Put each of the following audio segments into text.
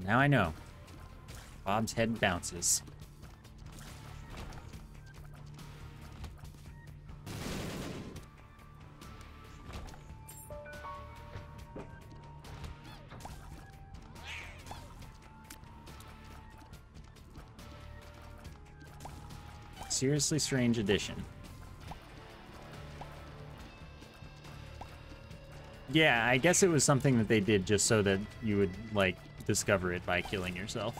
Now I know. Bob's head bounces. Seriously strange addition. Yeah, I guess it was something that they did just so that you would, like, discover it by killing yourself.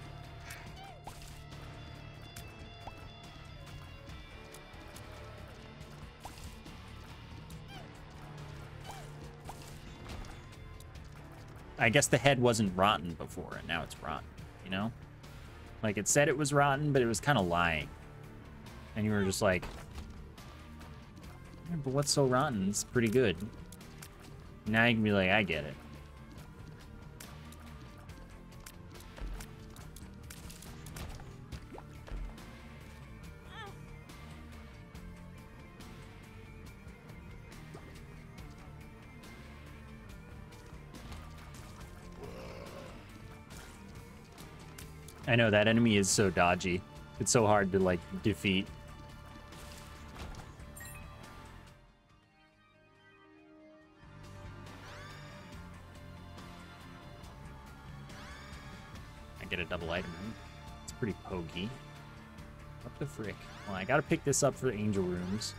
I guess the head wasn't rotten before, and now it's rotten, you know? Like, it said it was rotten, but it was kind of lying. And you were just like, yeah, but what's so rotten? It's pretty good. Now you can be like, I get it. I know, that enemy is so dodgy. It's so hard to, like, defeat. I get a double item. It's pretty pokey. What the frick? Well, I gotta pick this up for the angel rooms.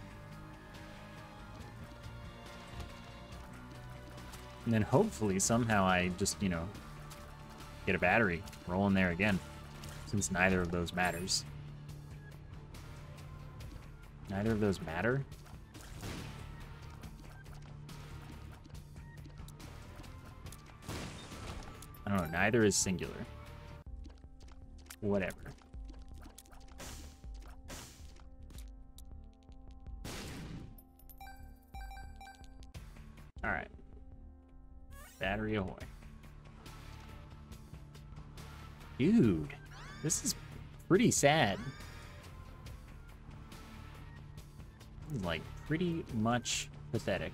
And then hopefully somehow I just, you know, get a battery. Roll in there again. Since neither of those matters. Neither of those matter? I don't know. Neither is singular. Whatever. Alright. Battery ahoy. Dude, this is pretty sad. This is, like, pretty much pathetic.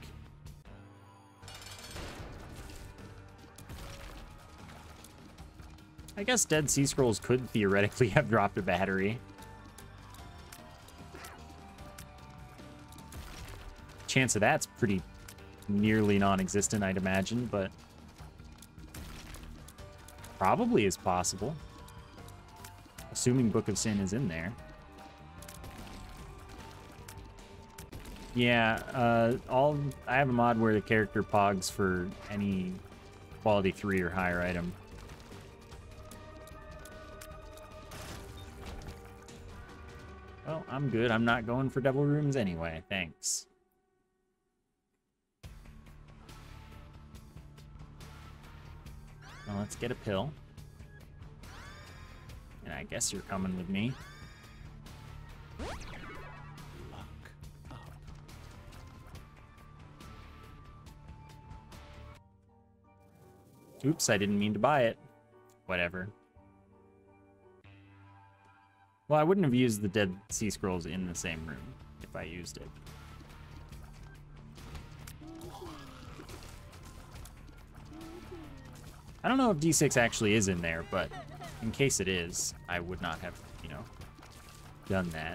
I guess Dead Sea Scrolls could theoretically have dropped a battery. Chance of that's pretty nearly non-existent, I'd imagine, but probably is possible. Assuming Book of Sin is in there. Yeah, I have a mod where the character pogs for any quality 3 or higher item. Well, I'm good. I'm not going for double rooms anyway. Thanks. Well, let's get a pill. And I guess you're coming with me. Oops, I didn't mean to buy it. Whatever. Well, I wouldn't have used the Dead Sea Scrolls in the same room if I used it. I don't know if D6 actually is in there, but in case it is, I would not have, you know, done that.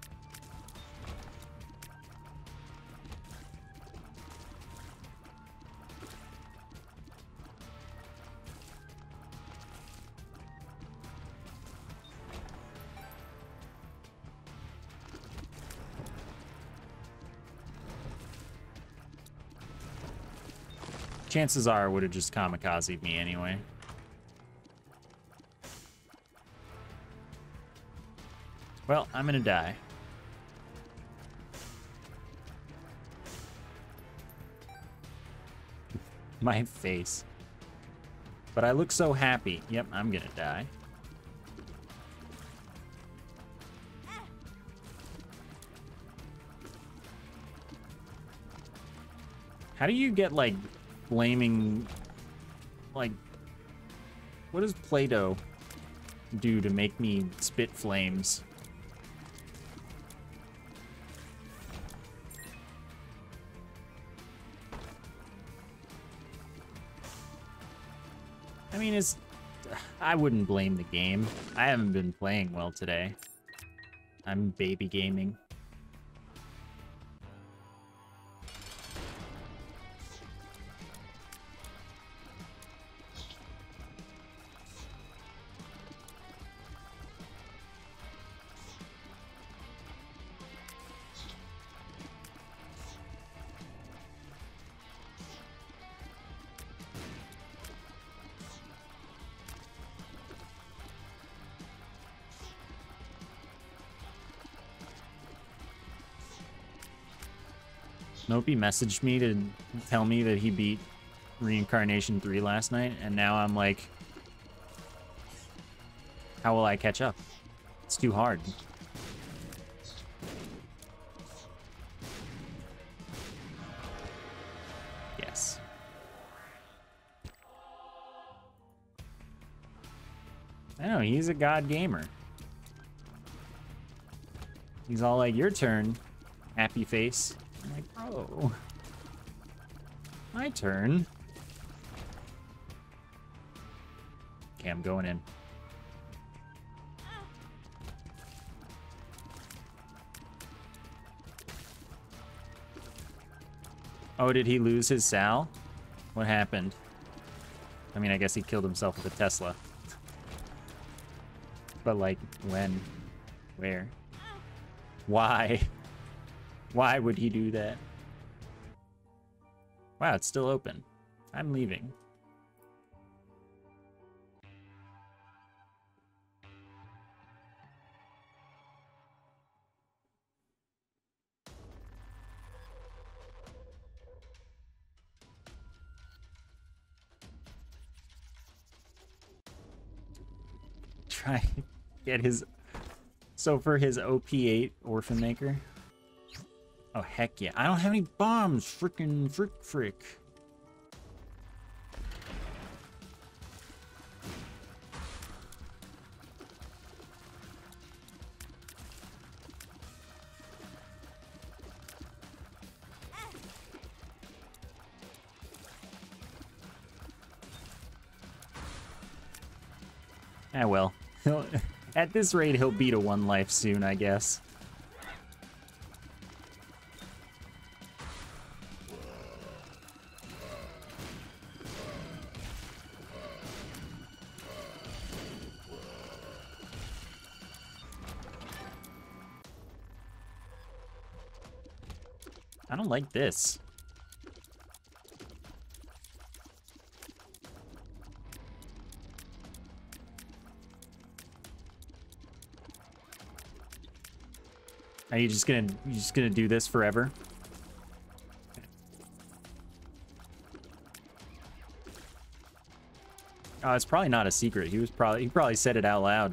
Chances are I would have just kamikazed me anyway. Well, I'm gonna die. My face. But I look so happy. Yep, I'm gonna die. How do you get, like, flaming, like, what does Play-Doh do to make me spit flames? I mean, I wouldn't blame the game. I haven't been playing well today. I'm baby gaming. Nope, he messaged me to tell me that he beat Reincarnation 3 last night, and now I'm like, how will I catch up? It's too hard. Yes. I know, he's a god gamer. He's all like, your turn, happy face. I'm like, bro. My turn. Okay, I'm going in. Oh, did he lose his Sal? What happened? I mean, I guess he killed himself with a Tesla. But like, when? Where? Why? Why would he do that? Wow, it's still open. I'm leaving. Try get his... So for his OP8 Orphan Maker... Oh, heck yeah. I don't have any bombs. Frickin' frick. Ah, well. At this rate, he'll beat a 1 life soon, I guess. I don't like this. Are you just gonna do this forever? Oh, it's probably not a secret. He probably said it out loud.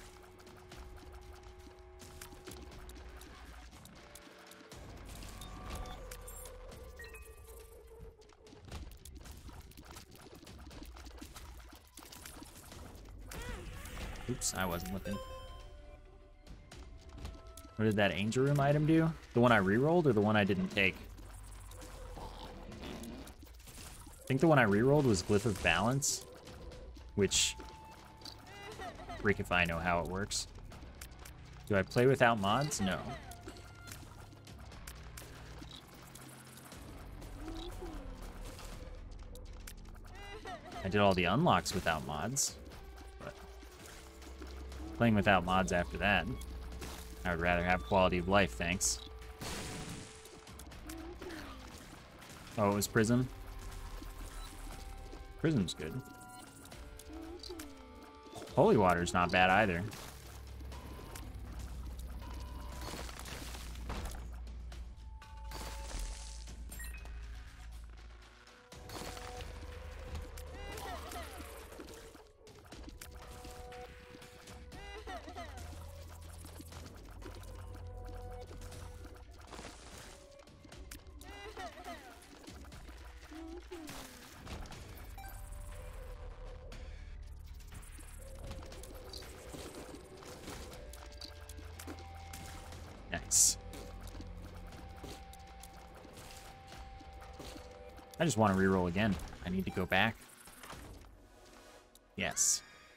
Oops, I wasn't looking. What did that Angel Room item do? The one I rerolled or the one I didn't take? I think the one I rerolled was Glyph of Balance, which, freak if I know how it works. Do I play without mods? No. I did all the unlocks without mods, but playing without mods after that. I would rather have quality of life, thanks. Oh, it was Prism? Prism's good. Holy Water's not bad either. Nice. I just want to reroll again. I need to go back. Yes.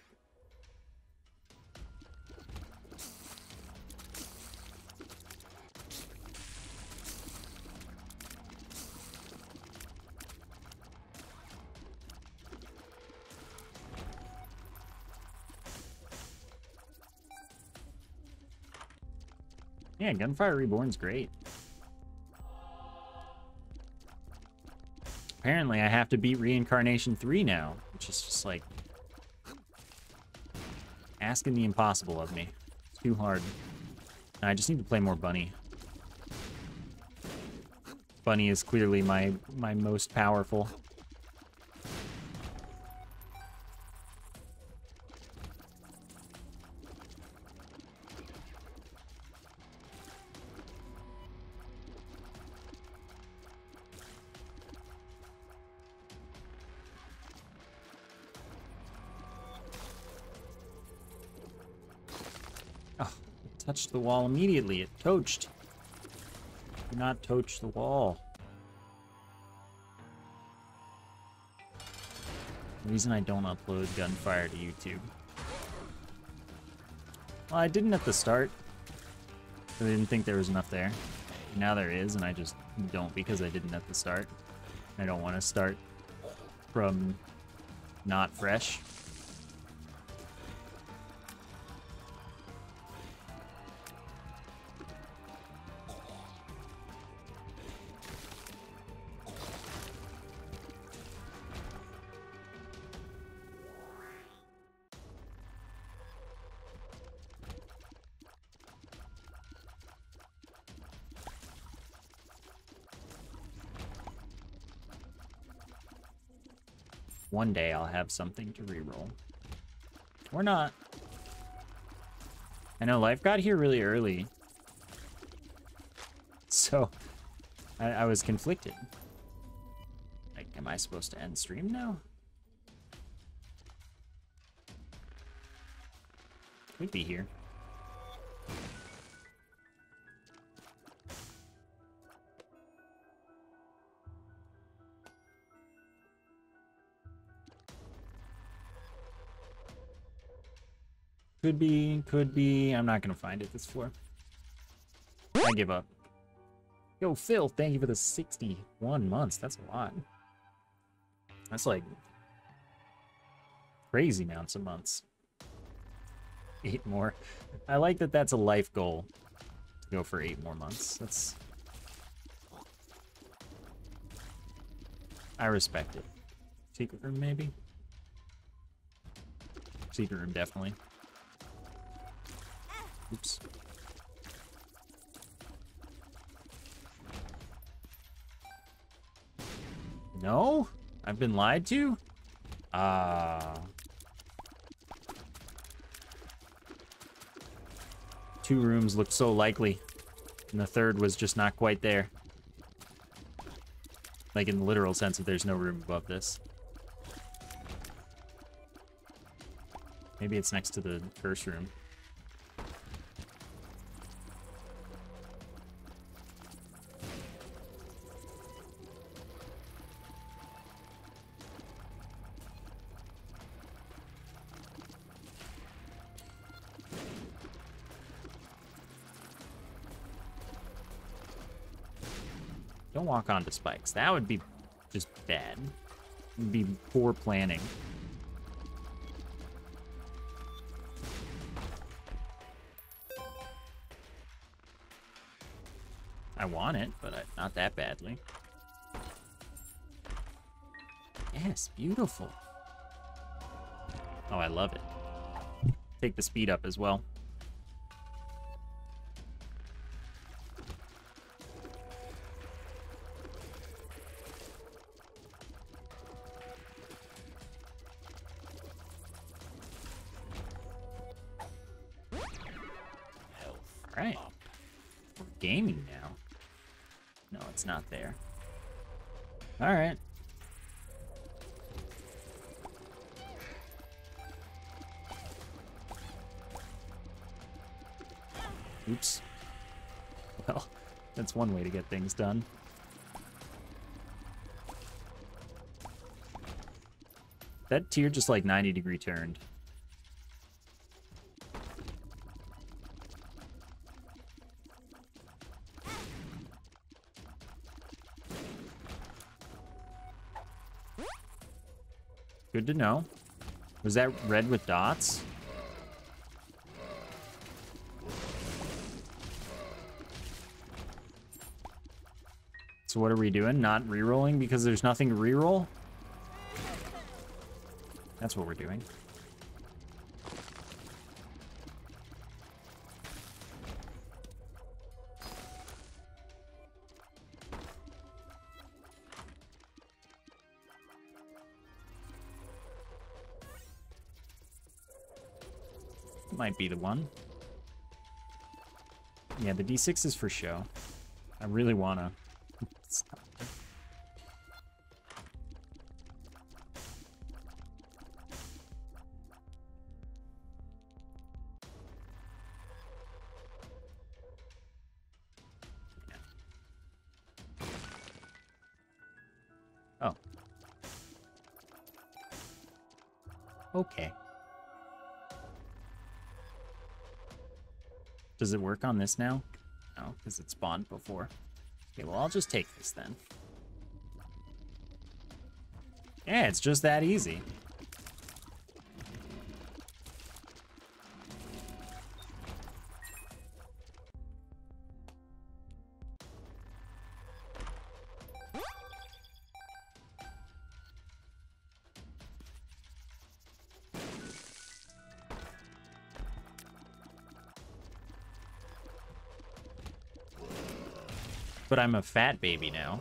Yeah, Gunfire Reborn's great. Apparently, I have to beat Reincarnation 3 now, which is just like asking the impossible of me. It's too hard. I just need to play more Bunny. Bunny is clearly my most powerful. Oh, it touched the wall immediately. It toached. Do not touch the wall. The reason I don't upload Gunfire to YouTube. Well, I didn't at the start. I didn't think there was enough there. Now there is, and I just don't because I didn't at the start. I don't want to start from not fresh. One day I'll have something to reroll. Or not. I know life got here really early. So, I was conflicted. Like, am I supposed to end stream now? Could be here. Could be, could be. I'm not gonna find it this floor. I give up. Yo, Phil, thank you for the 61 months. That's a lot. That's like crazy amounts of months. 8 more. I like that that's a life goal to go for 8 more months. That's... I respect it. Secret room, maybe? Secret room, definitely. Oops. No? I've been lied to? Two rooms looked so likely, and the third was just not quite there. Like in the literal sense that there's no room above this. Maybe it's next to the first room. Don't walk onto spikes. That would be just bad. It would be poor planning. I want it, but not that badly. Yes, beautiful. Oh, I love it. Take the speed up as well. Alright. We're gaming now. No, it's not there. Alright. Oops. Well, that's one way to get things done. That tier just like 90-degree turned. Good to know. Was that red with dots? So what are we doing? Not re-rolling because there's nothing to re-roll? That's what we're doing. Might be the one. Yeah, the D6 is for show. I really wanna. Oh. Okay. Does it work on this now? No, because it spawned before. Okay, well, I'll just take this then. Yeah, it's just that easy. But I'm a fat baby now.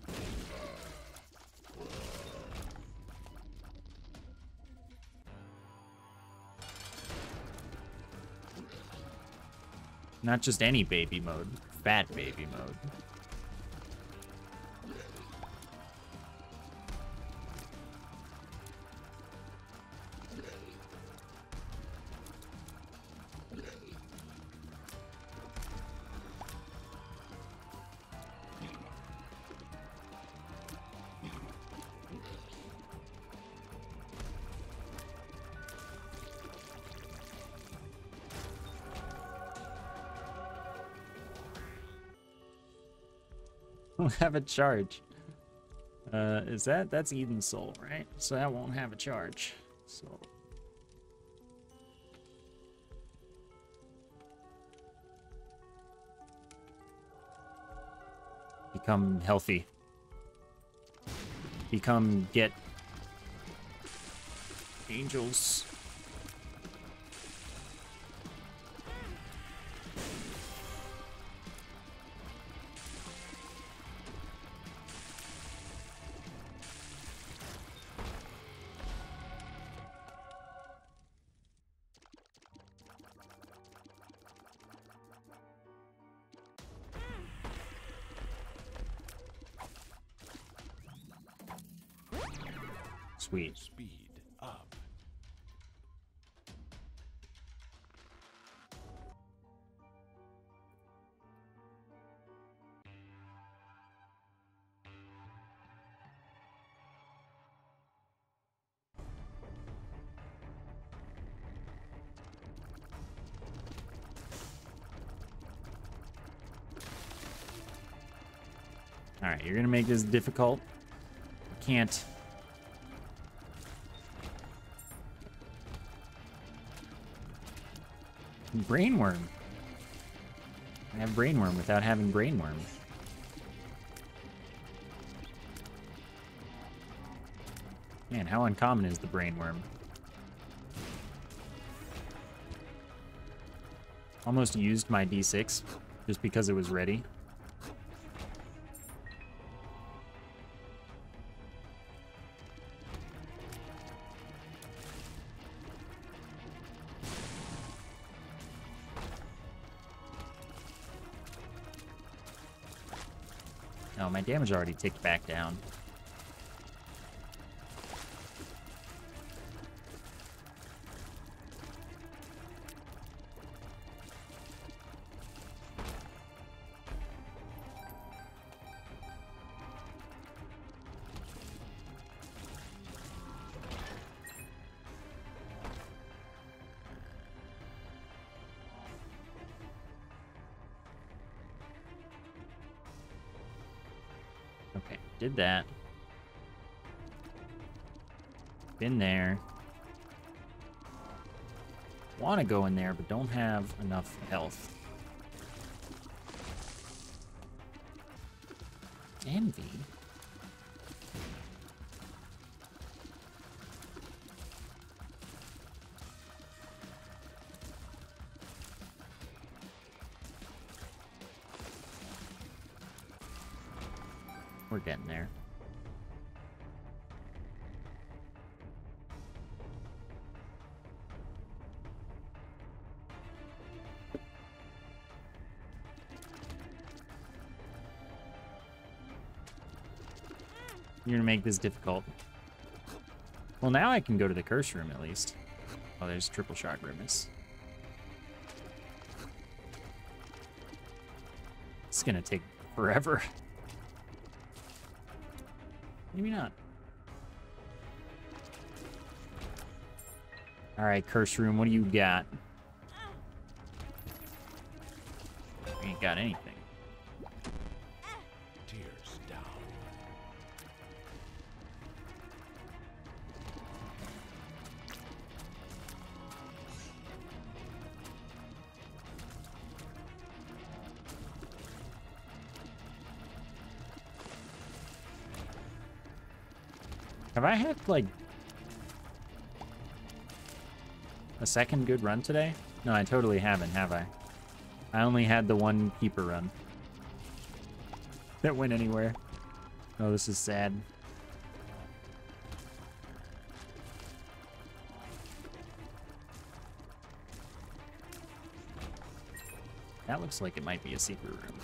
Not just any baby mode, fat baby mode. Won't have a charge. That's Eden Soul, right? So that won't have a charge. So become healthy. Get angels. Sweet. Speed up. All right, you're gonna make this difficult. I can't. Brainworm. I have brainworm without having brainworm. Man, how uncommon is the brainworm? Almost used my D6 just because it was ready. Oh, my damage already ticked back down. Okay, did that. Been there. Want to go in there, but don't have enough health. Envy? We're getting there. You're gonna make this difficult. Well, now I can go to the curse room at least. Oh, there's triple shot grimace. It's gonna take forever. Maybe not. All right, curse room, what do you got? You ain't got anything. Tears down. Have I had, like, a second good run today? No, I totally haven't, have I? I only had the one keeper run that went anywhere. Oh, this is sad. That looks like it might be a secret room.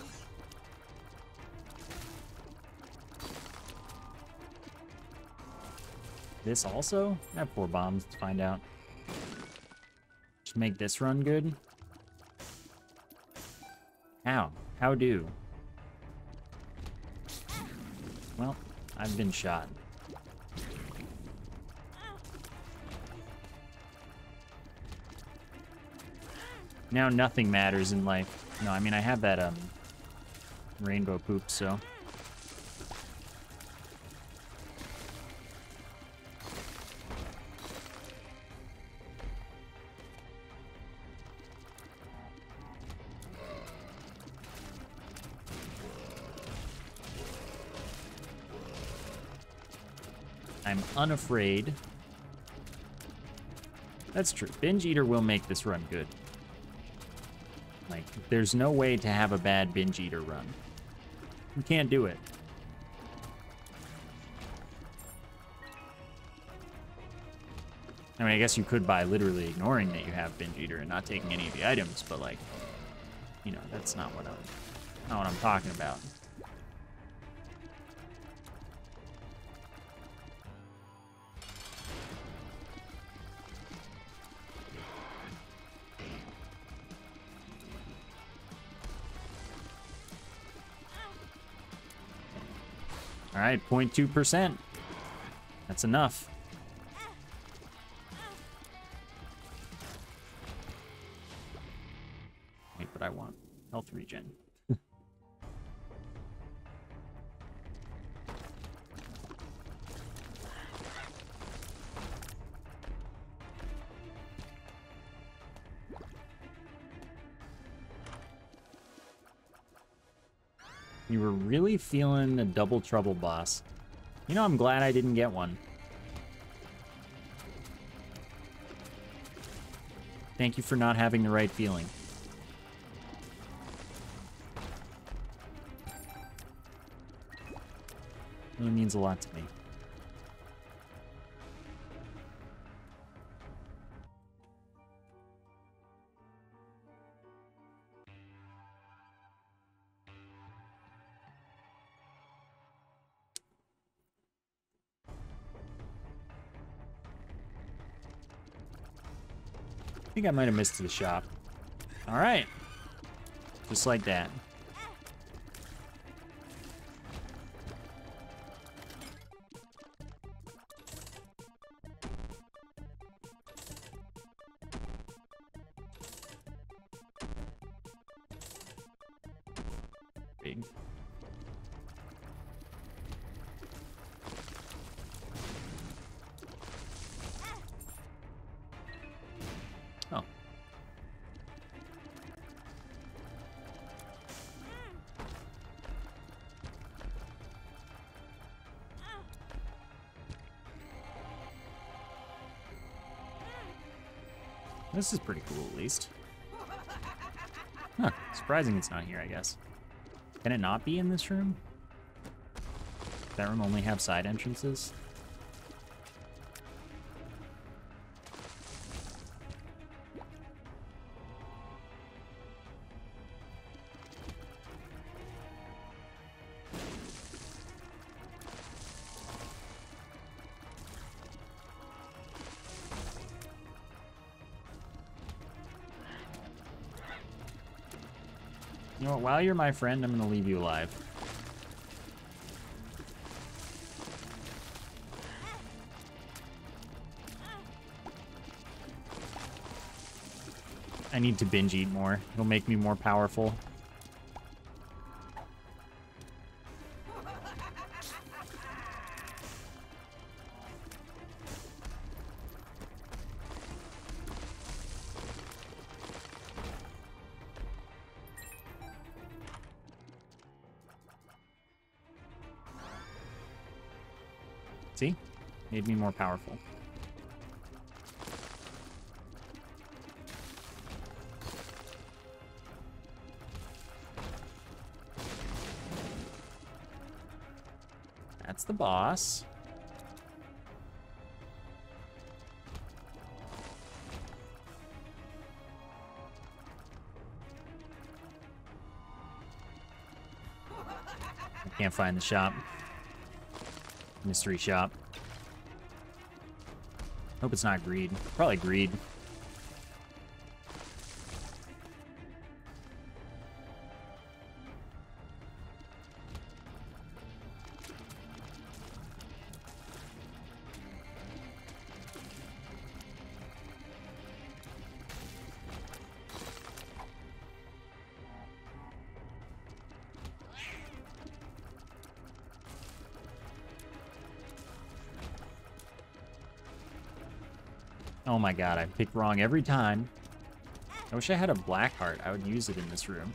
This also? I have 4 bombs, let's find out. Just make this run good. How? How do? Well, I've been shot. Now nothing matters in life. No, I mean, I have that, rainbow poop, so... I'm unafraid. That's true. Binge Eater will make this run good. Like, there's no way to have a bad Binge Eater run. You can't do it. I mean, I guess you could by literally ignoring that you have Binge Eater and not taking any of the items, but, like, you know, that's not what I'm talking about. All right, 0.2%. That's enough. Wait, but I want health regen. You were really feeling a double trouble boss. You know, I'm glad I didn't get one. Thank you for not having the right feeling. Really means a lot to me. I think I might have missed the shop. All right. Just like that. Big. Oh. This is pretty cool, at least. Huh. Surprising it's not here, I guess. Can it not be in this room? Does that room only have side entrances? You know what, while you're my friend, I'm gonna leave you alive. I need to binge eat more. It'll make me more powerful. See? Made me more powerful. That's the boss. I can't find the shop. Mystery shop. Hope it's not greed. Probably greed. Oh my god, I picked wrong every time. I wish I had a black heart. I would use it in this room.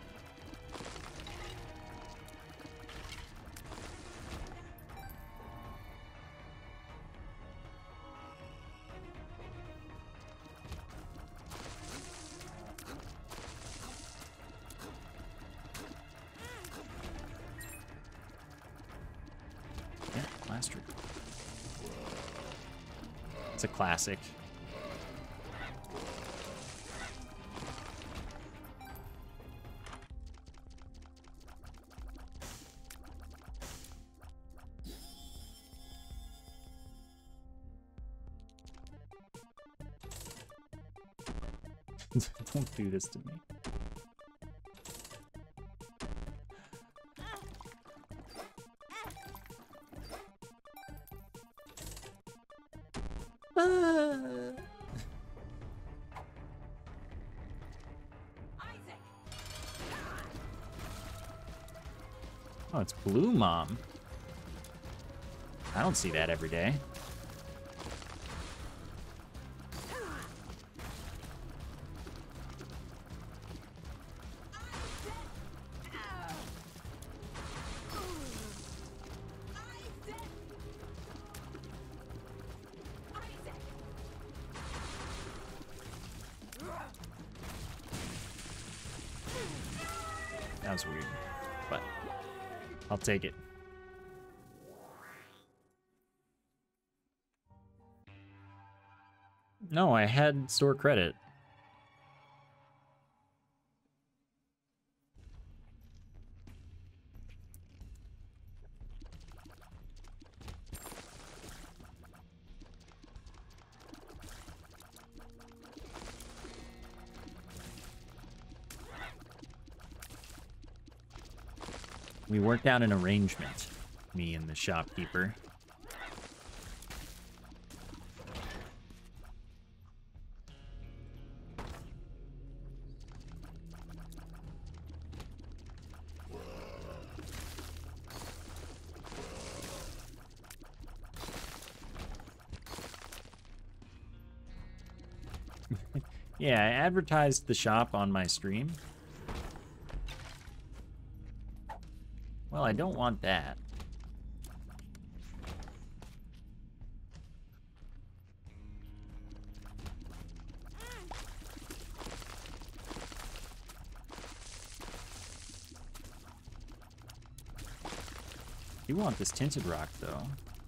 Yeah, last room. It's a classic. Don't do this to me. Oh, it's Blue Mom. I don't see that every day. That was weird, but I'll take it. No, I had store credit. We worked out an arrangement, me and the shopkeeper. Yeah, I advertised the shop on my stream. Well, I don't want that. You want this tinted rock, though.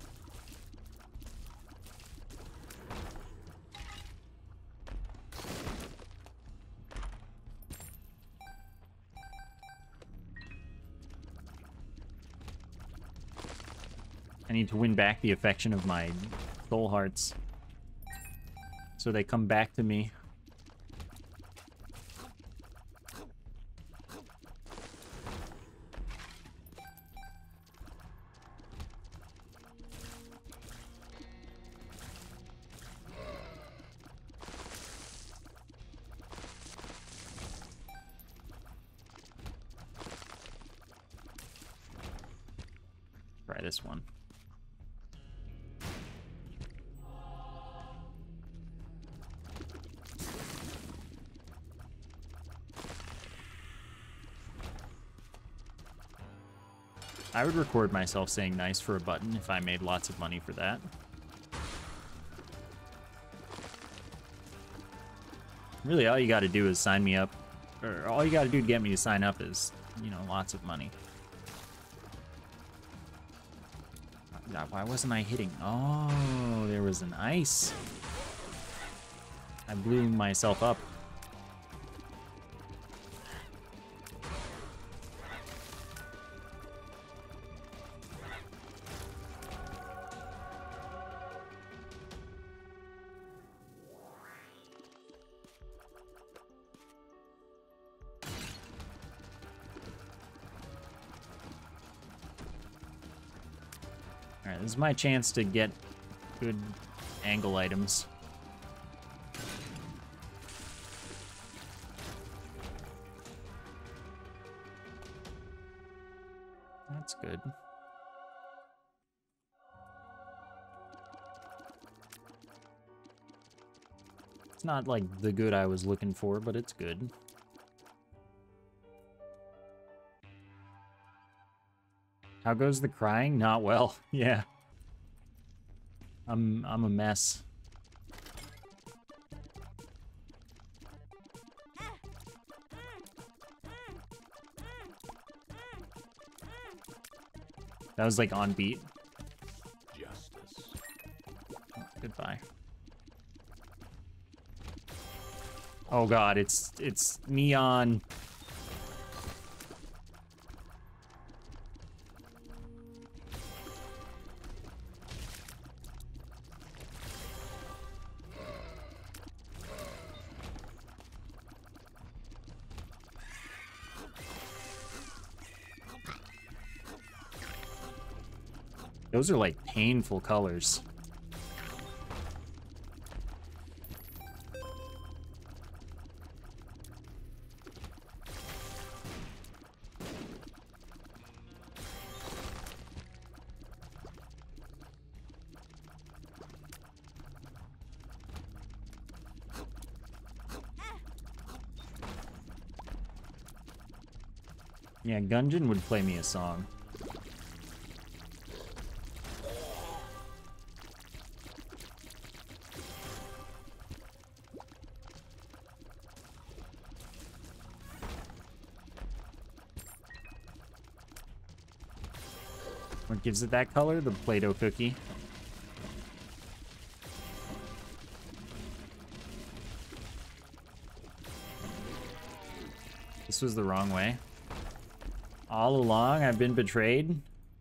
I need to win back the affection of my soul hearts, so they come back to me. Try this one. I would record myself saying nice for a button if I made lots of money for that. Really, all you gotta do is sign me up, or all you gotta do to get me to sign up is, you know, lots of money. God, why wasn't I hitting? Oh, there was an ice. I blew myself up. Alright, this is my chance to get good angle items. That's good. It's not like the good I was looking for, but it's good. How goes the crying? Not well. Yeah. I'm a mess. That was like on beat. Justice. Oh, goodbye. Oh god, it's neon. Those are like painful colors. Yeah, Gungeon would play me a song. What gives it that color? The Play-Doh cookie. This was the wrong way. All along, I've been betrayed.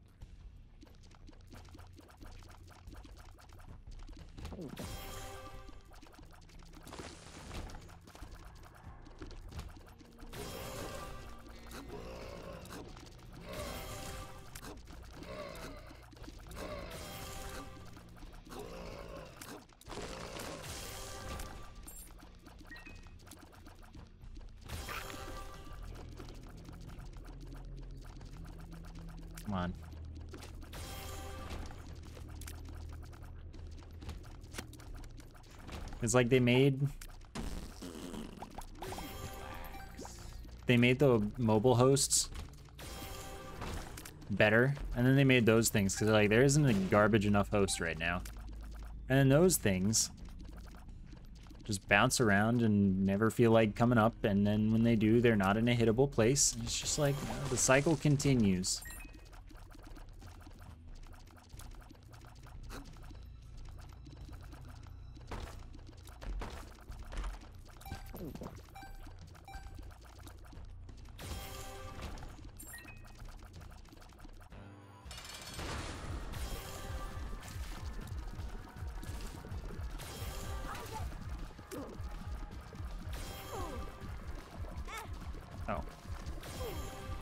Come on. It's like they made the mobile hosts better, and then they made those things because like there isn't a garbage enough host right now, and then those things just bounce around and never feel like coming up, and then when they do, they're not in a hittable place. It's just like, you know, the cycle continues.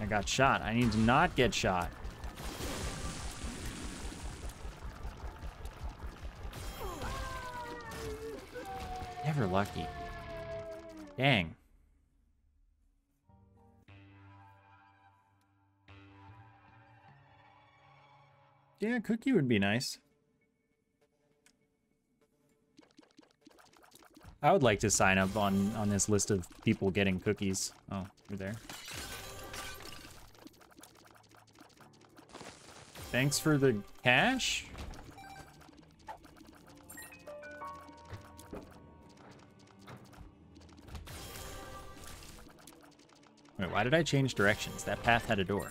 I got shot. I need to not get shot. Never lucky. Dang. Yeah, cookie would be nice. I would like to sign up on this list of people getting cookies. Oh, you're there. Thanks for the cash? Wait, why did I change directions? That path had a door.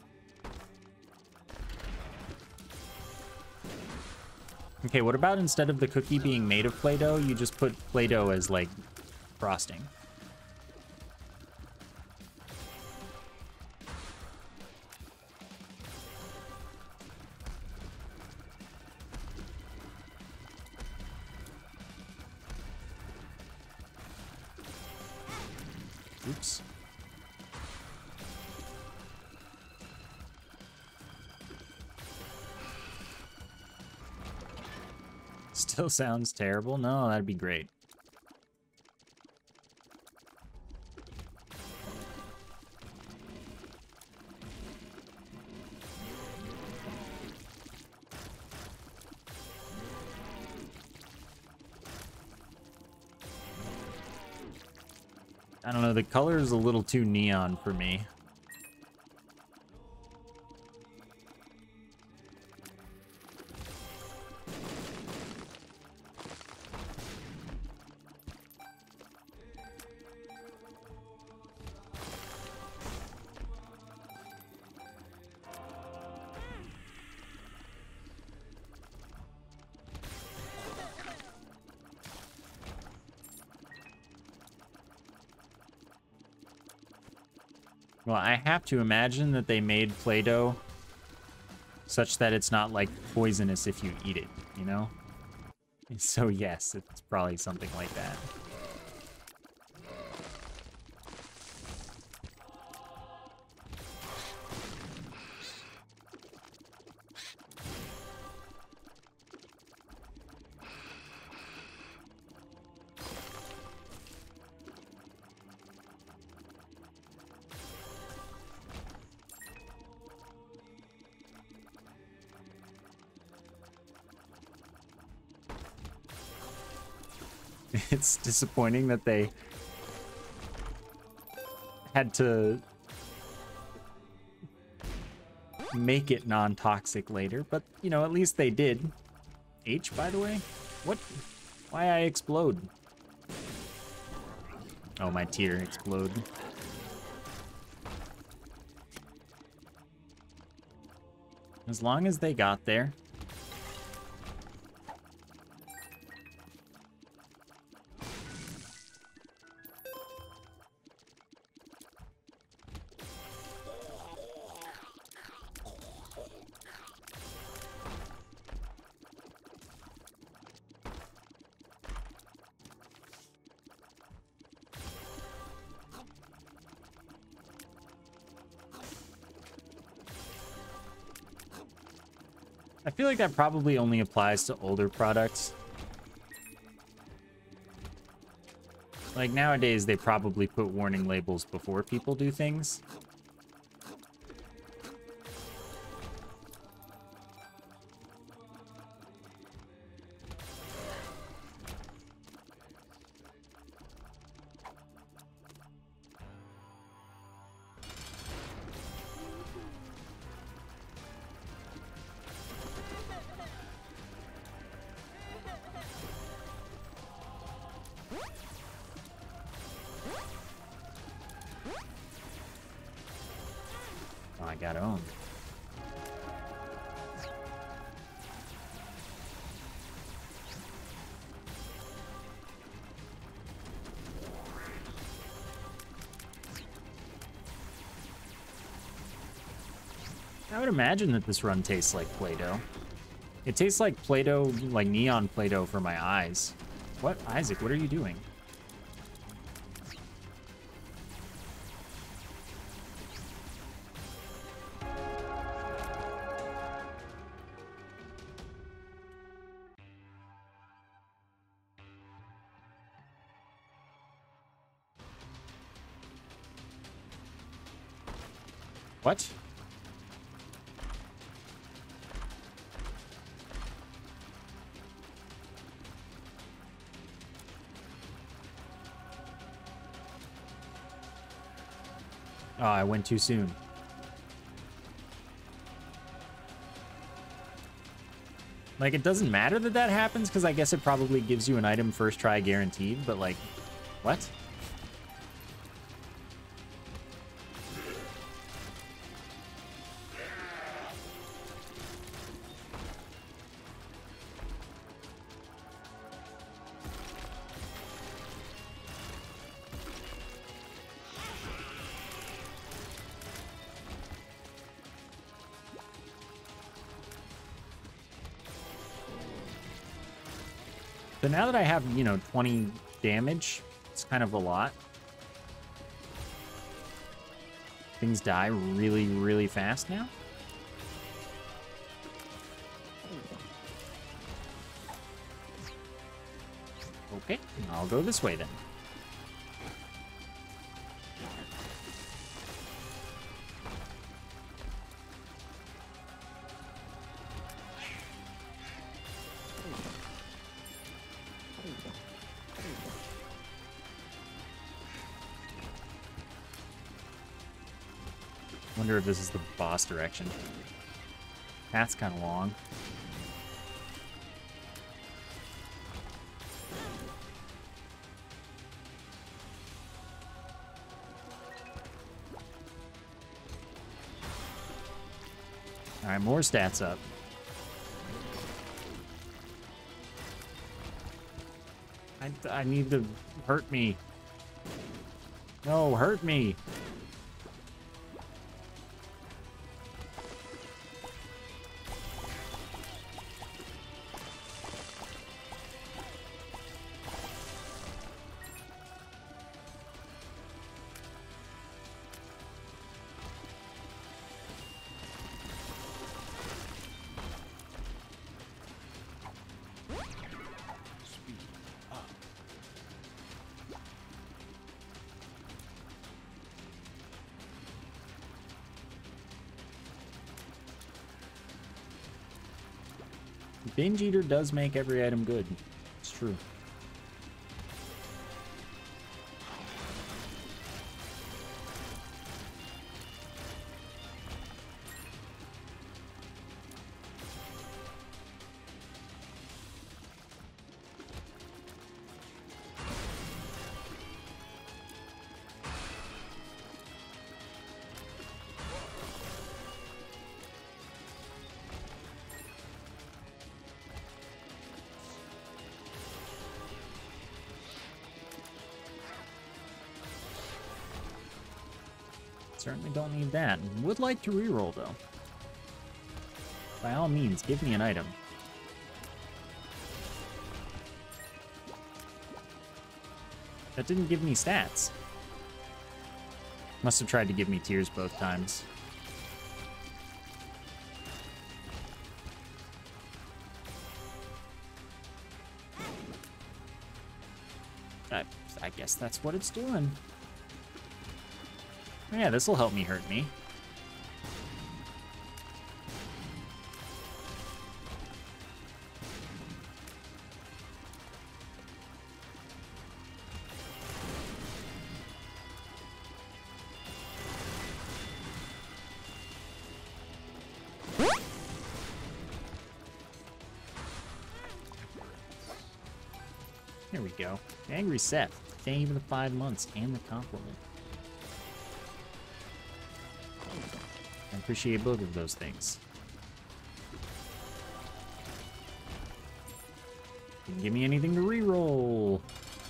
Okay, what about instead of the cookie being made of Play-Doh, you just put Play-Doh as, like, frosting? Oops. Still sounds terrible? No, that'd be great. I don't know, the color is a little too neon for me. Well, I have to imagine that they made Play-Doh such that it's not, like, poisonous if you eat it, you know? So, yes, it's probably something like that. It's disappointing that they had to make it non-toxic later, but, you know, at least they did. H, by the way? What? Why I explode? Oh, my tear explode. As long as they got there. I feel like that probably only applies to older products. Like nowadays, they probably put warning labels before people do things. I got owned. I would imagine that this run tastes like Play-Doh. It tastes like Play-Doh, like neon Play-Doh for my eyes. What? Isaac, what are you doing? What? Oh, I went too soon. Like, it doesn't matter that that happens, because I guess it probably gives you an item first try guaranteed, but like, what? So now that I have, you know, 20 damage, it's kind of a lot. Things die really, really fast now. Okay, I'll go this way then. Wonder if this is the boss direction. That's kind of long. All right, more stats up. I need to hurt me. No, hurt me. Binge Eater does make every item good. It's true. Certainly don't need that. Would like to reroll, though. By all means, give me an item. That didn't give me stats. Must have tried to give me tears both times. I guess that's what it's doing. Yeah, this will help me hurt me. There we go. Angry Seth. Fame of the 5 months and the compliment. I appreciate both of those things. Didn't give me anything to reroll.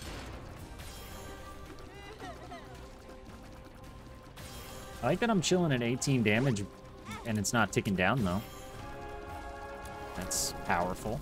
I like that I'm chilling at 18 damage and it's not ticking down though. That's powerful.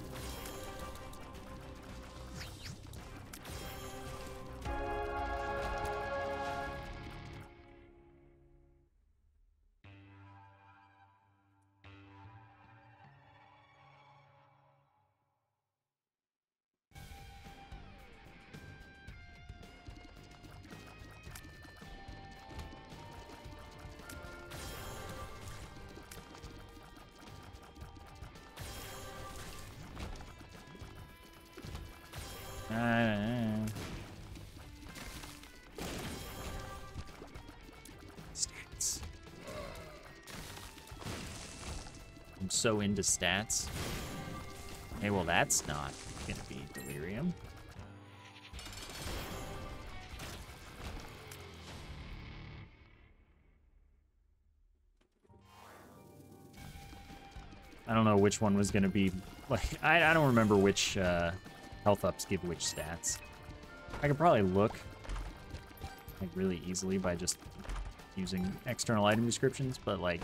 I'm so into stats. Okay, well, that's not gonna be delirium. I don't know which one was gonna be, like, I don't remember which health ups give which stats. I could probably look, like, really easily by just using external item descriptions, but, like,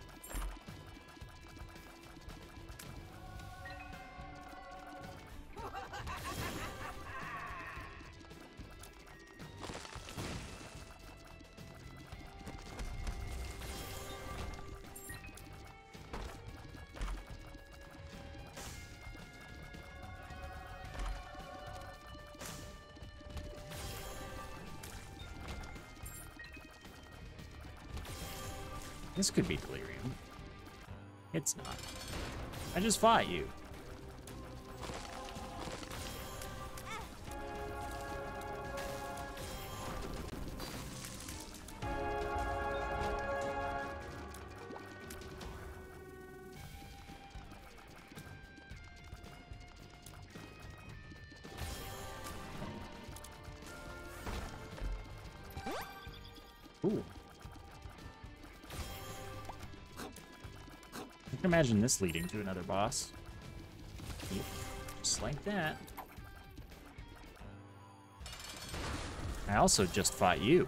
this could be delirium. It's not. I just fought you. Ooh. I can imagine this leading to another boss. Yep. Just like that. I also just fought you.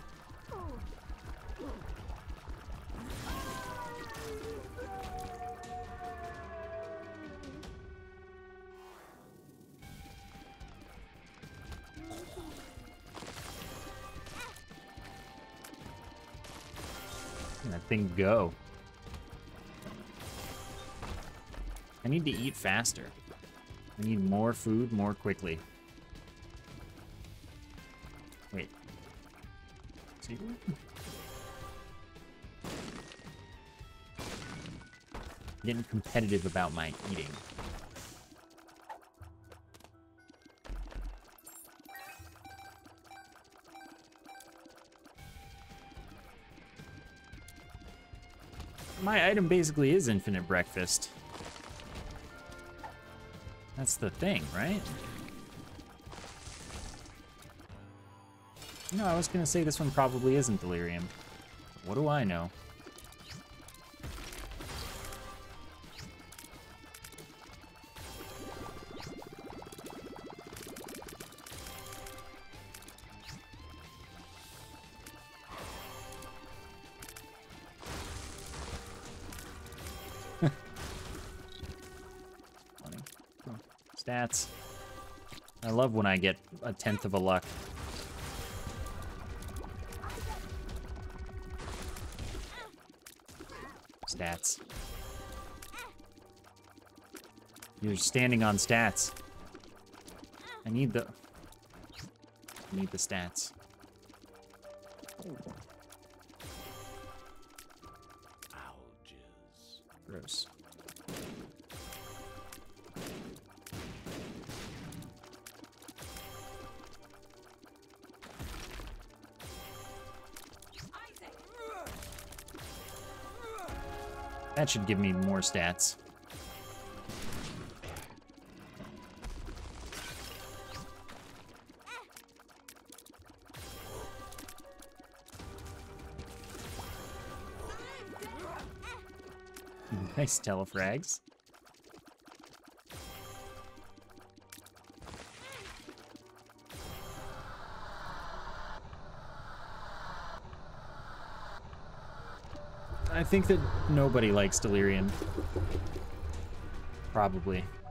Let that thing go. I need to eat faster. I need more food more quickly. Wait. See? Getting competitive about my eating. My item basically is infinite breakfast. That's the thing, right? You know, I was gonna say this one probably isn't delirium. What do I know? Stats. I love when I get a 10th of a luck. Stats. You're standing on stats. I need the stats. Alges. Gross. That should give me more stats. Nice telefrags. I think that nobody likes delirium. Probably.